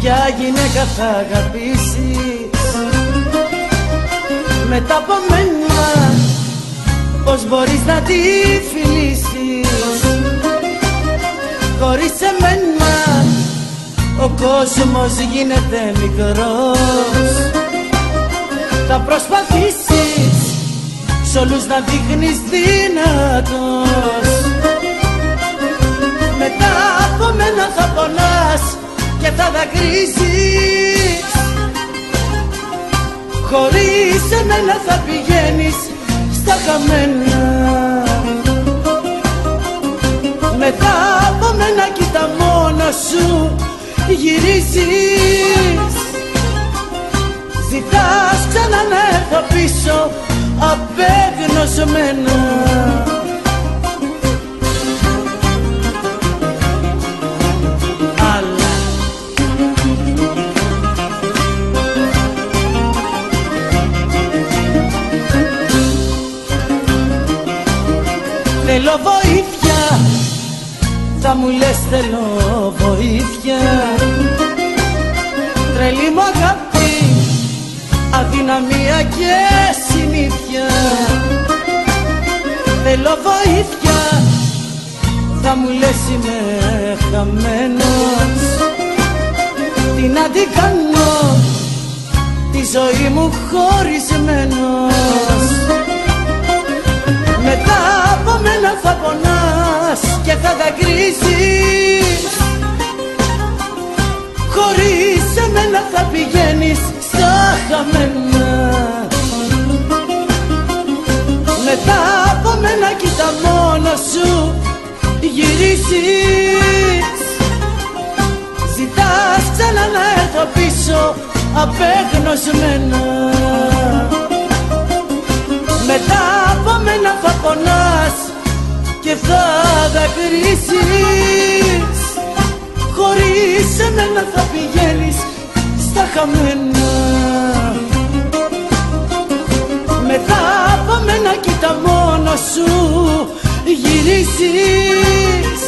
ποια γυναίκα θα αγαπήσεις μετά από μένα, πως μπορείς να τη φιλήσεις. Χωρίς εμένα ο κόσμος γίνεται μικρός. Θα προσπαθήσεις σ' όλους να δείχνεις δυνατός. Μετά από μένα θα πονάς και θα δακρύζεις. Χωρίς εμένα θα πηγαίνεις στα χαμένα. Μετά από μένα κοίτα μόνος σου γυρίζεις. Ζητάς ξανά να έρθω πίσω απεγνωσμένα. Θέλω βοήθεια, θα μου λες θέλω βοήθεια. Τρελή μου αγάπη, αδυναμία και συνήθεια. Θέλω βοήθεια, θα μου λες είμαι χαμένος. Τι να την κάνω, τη ζωή μου χωρισμένος. Μετά από μένα θα πονάς και θα δακρύζεις. Χωρίς εμένα θα πηγαίνεις στα χαμένα. Μετά από μένα κοίτα μόνος σου γυρίζεις. Ζητάς ξανά να έρθω πίσω απεγνωσμένα. Μετά από μένα θα πονάς και θα δακρύζεις. Χωρίς εμένα θα πηγαίνεις στα χαμένα. Μετά από μένα κοίτα μόνος σου γυρίζεις.